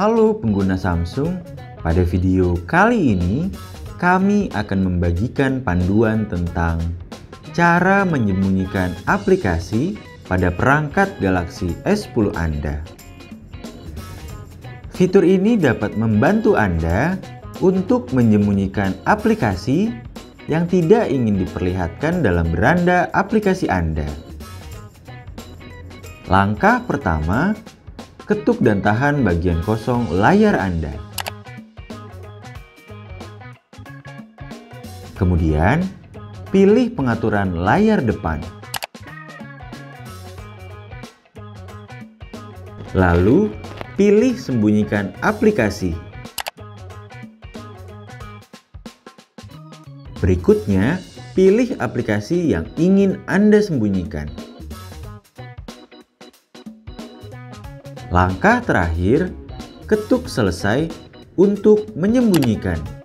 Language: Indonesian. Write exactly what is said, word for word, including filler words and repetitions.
Halo pengguna Samsung, pada video kali ini kami akan membagikan panduan tentang cara menyembunyikan aplikasi pada perangkat Galaxy S sepuluh Anda. Fitur ini dapat membantu Anda untuk menyembunyikan aplikasi yang tidak ingin diperlihatkan dalam beranda aplikasi Anda. Langkah pertama, ketuk dan tahan bagian kosong layar Anda. Kemudian, pilih pengaturan layar depan. Lalu, pilih sembunyikan aplikasi. Berikutnya, pilih aplikasi yang ingin Anda sembunyikan. Langkah terakhir, ketuk selesai untuk menyembunyikan.